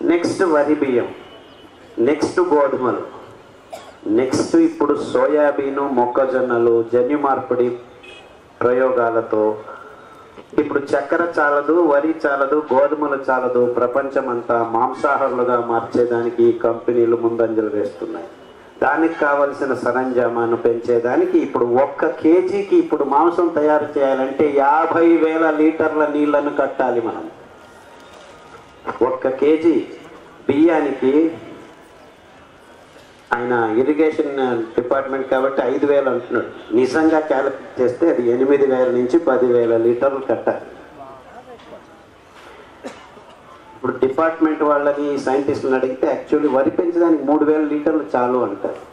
Next వరి బియ్యం, next గోధుమలు, నెక్స్ట్ ఇప్పుడు సోయాబీను, మొక్కజొన్నలు, జన్యు మార్పిడి ప్రయోగాలతో ఇప్పుడు చక్కెర చాలదు, వరి చాలదు, గోధుమలు చాలదు, ప్రపంచమంతా మాంసాహారులుగా మార్చేదానికి ఈ కంపెనీలు ముందంజలు వేస్తున్నాయి. దానికి కావలసిన సరంజామాను పెంచేదానికి ఇప్పుడు 1 కేజీకి ఇప్పుడు మాంసం తయారు చేయాలంటే 50,000 లీటర్ల నీళ్లను కట్టాలి మనం. 1 కేజీ బియ్యానికి ఆయన ఇరిగేషన్ డిపార్ట్మెంట్ కాబట్టి 5,000 అంటున్నాడు. నిజంగా క్యాలిక్యులేట్ చేస్తే అది 8,000 నుంచి 10,000 లీటర్లు కట్టాలి. ఇప్పుడు డిపార్ట్మెంట్ వాళ్ళని సైంటిస్టులను అడిగితే యాక్చువల్లీ వరి పెంచడానికి 3,000 లీటర్లు చాలు అంటారు.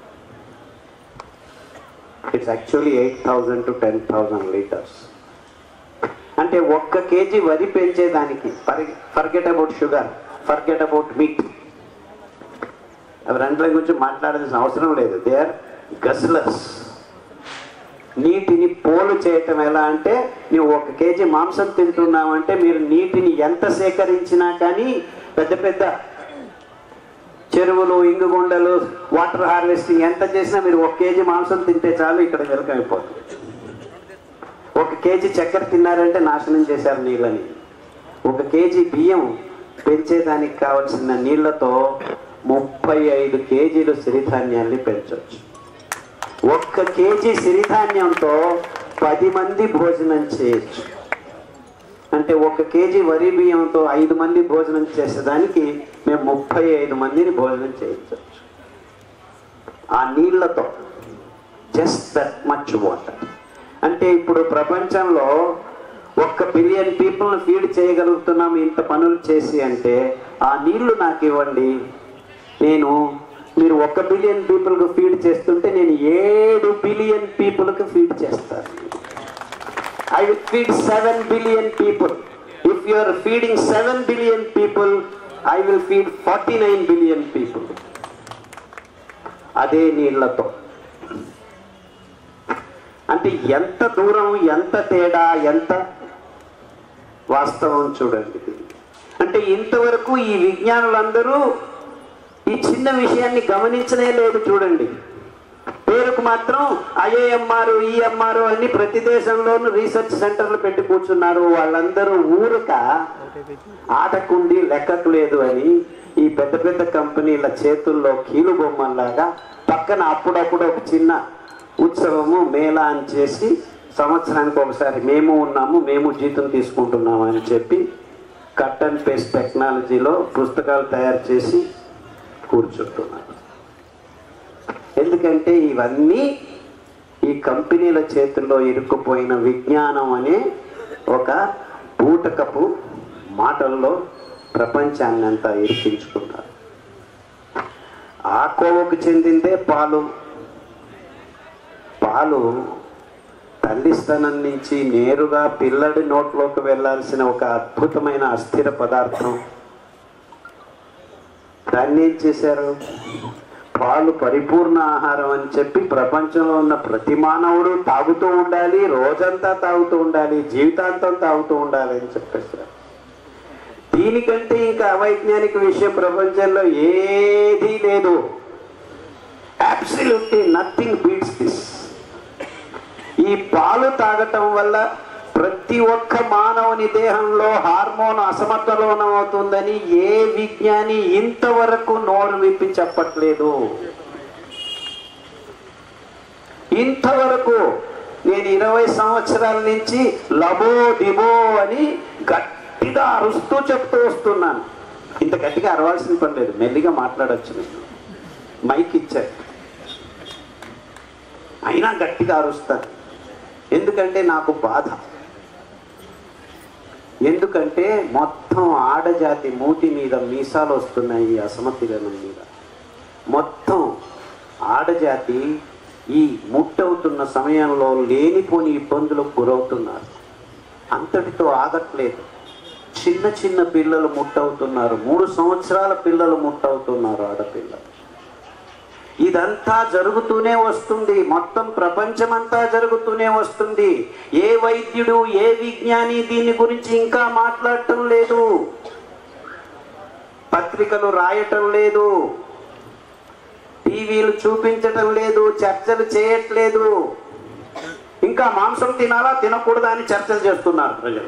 It's actually 8,000 to 10,000 litres. అంటే 1 కేజీ వరి పెంచేదానికి forget about sugar, forget about meat, అవి రెండుల గురించి మాట్లాడాల్సిన అవసరం లేదు. They are guzzlers. నీటిని పోలు చేయటం ఎలా అంటే, నువ్వు 1 కేజీ మాంసం తింటున్నావంటే మీరు నీటిని ఎంత సేకరించినా కానీ, పెద్ద పెద్ద చెరువులు, ఇంగుగుండలు, వాటర్ హార్వెస్టింగ్ ఎంత చేసినా మీరు 1 కేజీ మాంసం తింటే చాలు, ఇక్కడ వెలకమైపోతుంది. 1 కేజీ చక్కెర తిన్నారంటే నాశనం చేశారు నీళ్ళని. 1 కేజీ బియ్యం పెంచేదానికి కావలసిన నీళ్లతో 35 కేజీలు సిరిధాన్యాన్ని పెంచవచ్చు. 1 కేజీ సిరిధాన్యంతో 10 మంది భోజనం చేయొచ్చు. అంటే 1 కేజీ వరి బియ్యంతో 5 మంది భోజనం చేసేదానికి మేము 35 మందిని భోజనం చేయొచ్చు ఆ నీళ్లతో. Just that much water. అంటే ఇప్పుడు ప్రపంచంలో 1 బిలియన్ పీపుల్ని ఫీడ్ చేయగలుగుతున్నాం ఇంత పనులు చేసి. అంటే ఆ నీళ్లు నాకు ఇవ్వండి, మీరు 1 బిలియన్ పీపుల్కి ఫీడ్ చేస్తుంటే నేను 7 బిలియన్ పీపుల్కి ఫీడ్ చేస్తాను. I will feed 7 billion people. If you are feeding 7 billion people, I will feed 49 billion people. అదే నీళ్లతో. అంటే ఎంత దూరం, ఎంత తేడా, ఎంత వాస్తవం చూడండి. అంటే ఇంతవరకు ఈ విజ్ఞానులందరూ ఈ చిన్న విషయాన్ని గమనించనే లేదు. చూడండి, పేరుకు మాత్రం ఐఏఎంఆర్, ఈఎంఆర్ అని ప్రతి దేశంలోనూ రీసెర్చ్ సెంటర్లు పెట్టి కూర్చున్నారు. వాళ్ళందరూ ఊరక ఆటకుండి లెక్కకు లేదు అని ఈ పెద్ద పెద్ద కంపెనీల చేతుల్లో కీలు బొమ్మల్లాగా పక్కన అప్పుడప్పుడు ఒక చిన్న ఉత్సవము, మేళా అని చేసి సంవత్సరానికి ఒకసారి మేము ఉన్నాము, మేము జీతం తీసుకుంటున్నాము అని చెప్పి కట్ అండ్ పేస్ట్ టెక్నాలజీలో పుస్తకాలు తయారు చేసి కూర్చుంటున్నారు. ఎందుకంటే ఇవన్నీ ఈ కంపెనీల చేతుల్లో ఇరుక్కుపోయిన విజ్ఞానం అనే ఒక బూటకపు మాటల్లో ప్రపంచాన్ని అంతా ఇరికించుకున్నారు. ఆ కోవకు చెందిందే పాలు. పాలు తల్లి స్థానం నుంచి నేరుగా పిల్లడి నోట్లోకి వెళ్లాల్సిన ఒక అద్భుతమైన అస్థిర పదార్థం. దాన్ని ఏం చేశారు? పాలు పరిపూర్ణ ఆహారం అని చెప్పి ప్రపంచంలో ఉన్న ప్రతి మానవుడు తాగుతూ ఉండాలి, రోజంతా తాగుతూ ఉండాలి, జీవితాంతం తాగుతూ ఉండాలి అని చెప్పేశారు. దీనికంటే ఇంకా అవైజ్ఞానిక విషయం ప్రపంచంలో ఏదీ లేదు. Absolutely nothing beats this. ఈ పాలు తాగటం వల్ల ప్రతి ఒక్క మానవుని దేహంలో హార్మోన్ అసమతులనం అవుతుందని ఏ విజ్ఞాని ఇంతవరకు నోరు విప్పి చెప్పట్లేదు. ఇంతవరకు నేను 20 సంవత్సరాల నుంచి లబో దిబో అని గట్టిగా అరుస్తూ చెప్తూ వస్తున్నాను. ఇంత గట్టిగా అరవాల్సిన పని లేదు, మెల్లిగా మాట్లాడచ్చు. నేను మైక్ ఇచ్చాను, అయినా గట్టిగా అరుస్తాను. ఎందుకంటే నాకు బాధ. ఎందుకంటే మొత్తం ఆడజాతి మూతి మీద మీసాలు వస్తున్నాయి. ఈ అసమతులనం మీద మొత్తం ఆడజాతి ఈ ముట్టవుతున్న సమయంలో లేనిపోని ఇబ్బందులకు గురవుతున్నారు. అంతటితో ఆగట్లేదు. చిన్న చిన్న పిల్లలు ముట్టవుతున్నారు. 3 సంవత్సరాల పిల్లలు ముట్టవుతున్నారు, ఆడపిల్లలు. ఇదంతా జరుగుతూనే వస్తుంది. మొత్తం ప్రపంచమంతా జరుగుతూనే వస్తుంది. ఏ వైద్యుడు, ఏ విజ్ఞాని దీని గురించి ఇంకా మాట్లాడటం లేదు. పత్రికలు రాయటం లేదు, టీవీలు చూపించటం లేదు, చర్చలు చేయట్లేదు. ఇంకా మాంసం తినాలా తినకూడదా అని చర్చలు చేస్తున్నారు ప్రజలు.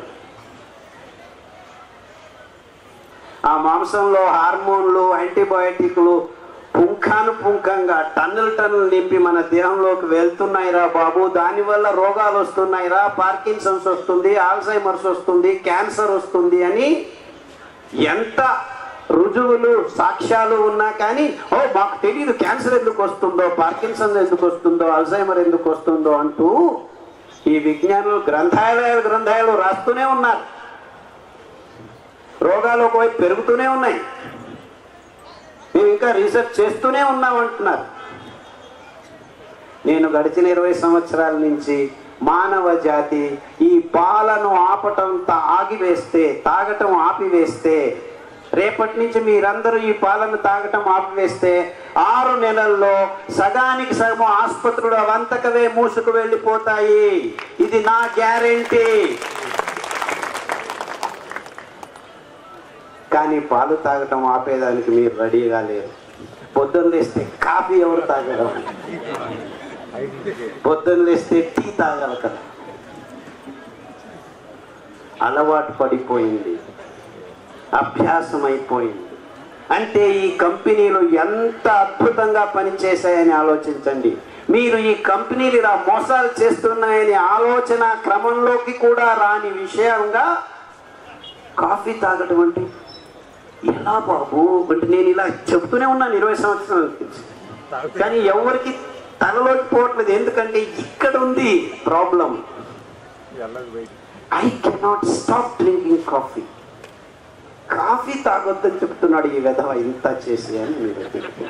ఆ మాంసంలో హార్మోన్లు, యాంటీబయాటిక్లు పుంఖానుపుంఖంగా టన్నులు నింపి మన దేహంలోకి వెళ్తున్నాయిరా బాబు. దానివల్ల రోగాలు వస్తున్నాయిరా, పార్కిన్సన్స్ వస్తుంది, ఆల్జైమర్స్ వస్తుంది, క్యాన్సర్ వస్తుంది అని ఎంత రుజువులు సాక్ష్యాలు ఉన్నా కానీ మాకు తెలియదు క్యాన్సర్ ఎందుకు వస్తుందో, పార్కిన్సన్ ఎందుకు వస్తుందో, అల్జైమర్ ఎందుకు వస్తుందో అంటూ ఈ విజ్ఞానులు గ్రంథాలు రాస్తూనే ఉన్నారు. రోగాలు ఒకవైపు పెరుగుతూనే ఉన్నాయి, మేము ఇంకా రీసెర్చ్ చేస్తూనే ఉన్నామంటున్నారు. నేను గడిచిన 20 సంవత్సరాల నుంచి మానవ జాతి ఈ పాలను తాగటం ఆపివేస్తే, రేపటి నుంచి మీరందరూ ఈ పాలను తాగటం ఆపివేస్తే 6 నెలల్లో సగానికి సగం ఆసుపత్రులు అవంతకవే మూసుకు వెళ్ళిపోతాయి. ఇది నా గ్యారెంటీ. కానీ పాలు తాగటం ఆపేదానికి మీరు రెడీగా లేరు. పొద్దున్న లేస్తే కాఫీ ఎవరు తాగడం, పొద్దున్న లేస్తే టీ తాగాలి కదా. అలవాటు పడిపోయింది, అభ్యాసం అయిపోయింది. అంటే ఈ కంపెనీలు ఎంత అద్భుతంగా పనిచేశాయని ఆలోచించండి. మీరు ఈ కంపెనీలు ఇలా మోసాలు చేస్తున్నాయని ఆలోచన క్రమంలోకి కూడా రాని విషయంగా కాఫీ తాగటం అంటే ఎలా బాబు అంటే నేను ఇలా చెప్తూనే ఉన్నాను 20 సంవత్సరాల నుంచి, కానీ ఎవరికి తలలోకి పోవట్లేదు. ఎందుకంటే ఇక్కడ ఉంది problem. I cannot stop drinking coffee. Coffee తాగొద్దని చెప్తున్నాడు ఈ విధవ ఇంత చేసి అని. మీరు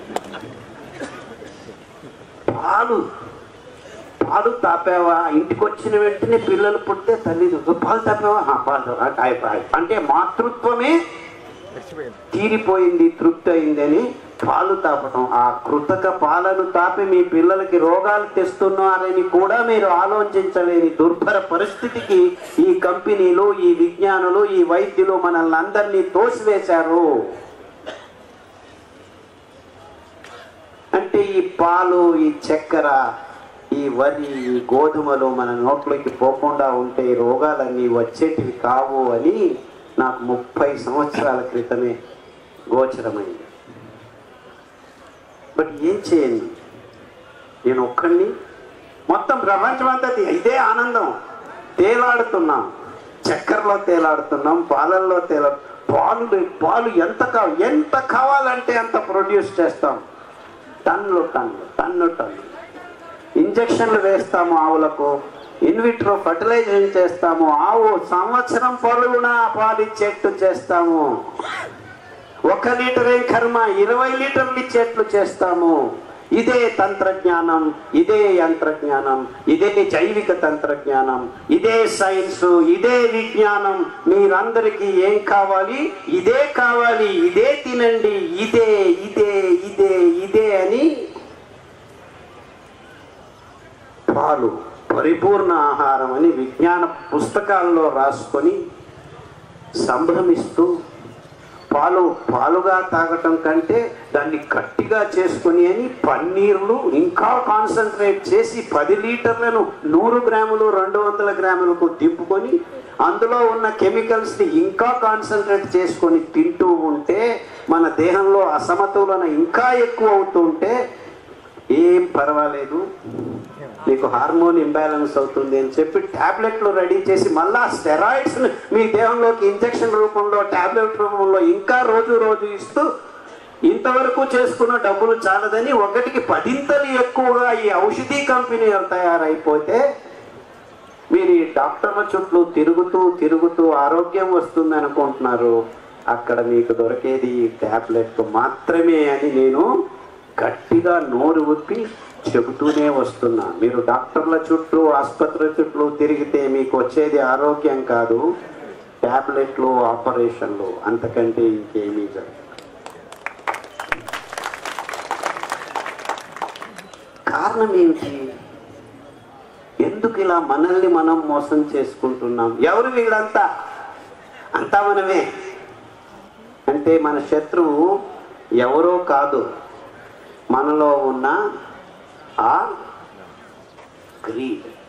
పాలు తాపావా, ఇంటికి వచ్చిన వెంటనే పిల్లలు పుట్టే తల్లి పాలు తాపావా, పాలు అంటే మాతృత్వమే తీరిపోయింది, తృప్తి అయిందని పాలు తాపటం. ఆ కృతక పాలను తాపి మీ పిల్లలకి రోగాలు తెస్తున్నారని కూడా మీరు ఆలోచించలేని దుర్భర పరిస్థితికి ఈ కంపెనీలు, ఈ విజ్ఞానులు, ఈ వైద్యులు మనల్ని అందరినీ తోసివేశారు. అంటే ఈ పాలు, ఈ చక్కెర, ఈ వరి, ఈ గోధుమలు మన నోట్లోకి పోకుండా ఉంటే రోగాలన్నీ వచ్చేటివి కావు అని నాకు 30 సంవత్సరాల క్రితమే గోచరమైంది. బట్ ఏం చేయండి, నేను ఒక్కడిని, మొత్తం ప్రపంచం అంతా ఇదే ఆనందం. తేలాడుతున్నాం, చక్కెరలో తేలాడుతున్నాం, పాలల్లో పాలు ఎంత కావాలంటే అంత ప్రొడ్యూస్ చేస్తాం. టన్ను ఇంజక్షన్లు వేస్తాము ఆవులకు, ఇన్విట్రో ఫర్టిలైజేషన్ చేస్తాము. ఆవు సంవత్సరం పొడవునా పాలిచ్చేట్టు చేస్తాము. 1 లీటర్ ఏం కర్మ, 20 లీటర్లు ఇచ్చేట్లు చేస్తాము. ఇదే తంత్రజ్ఞానం, ఇదే యంత్రజ్ఞానం, ఇదే జైవిక తంత్రజ్ఞానం, ఇదే సైన్స్, ఇదే విజ్ఞానం. మీరందరికీ ఏం కావాలి? ఇదే కావాలి, ఇదే తినండి, ఇదే ఇదే ఇదే ఇదే అని పాలు పరిపూర్ణ ఆహారం అని విజ్ఞాన పుస్తకాల్లో రాసుకొని సంభ్రమిస్తూ, పాలుగా తాగటం కంటే దాన్ని గట్టిగా చేసుకొని అని పన్నీర్లు ఇంకా కాన్సన్ట్రేట్ చేసి 10 లీటర్లను 100 గ్రాములు 200 గ్రాములకు దింపుకొని అందులో ఉన్న కెమికల్స్ని ఇంకా కాన్సన్ట్రేట్ చేసుకొని తింటూ ఉంటే మన దేహంలో అసమతులన ఇంకా ఎక్కువ అవుతూ ఉంటే ఏం పర్వాలేదు, మీకు హార్మోన్ ఇంబ్యాలెన్స్ అవుతుంది అని చెప్పి ట్యాబ్లెట్లు రెడీ చేసి మళ్ళా స్టెరాయిడ్స్ మీ దేహంలోకి ఇంజెక్షన్ రూపంలో, ట్యాబ్లెట్ రూపంలో ఇంకా రోజు ఇస్తూ ఇంతవరకు చేసుకున్న డబ్బులు చాలదని 1కి 10 ఎక్కువగా ఈ ఔషధీ కంపెనీలు తయారైపోతే మీరు ఈ డాక్టర్ల చుట్టూ తిరుగుతూ ఆరోగ్యం వస్తుంది అనుకుంటున్నారు. అక్కడ మీకు దొరికేది ఈ ట్యాబ్లెట్ మాత్రమే అని నేను గట్టిగా నోరు ఉప్పి చెబుతూనే వస్తున్నా. మీరు డాక్టర్ల చుట్టూ, ఆసుపత్రుల చుట్టూ తిరిగితే మీకు వచ్చేది ఆరోగ్యం కాదు, ట్యాబ్లెట్లు, ఆపరేషన్లు, అంతకంటే ఇంకేమీ జరగదు. కారణం ఏమిటి? ఎందుకు ఇలా మనల్ని మనం మోసం చేసుకుంటున్నాం? ఎవరు వీళ్ళంతా? అంతా మనమే. అంటే మన శత్రువు ఎవరో కాదు, మనలో ఉన్న ఆ గ్రీడ్.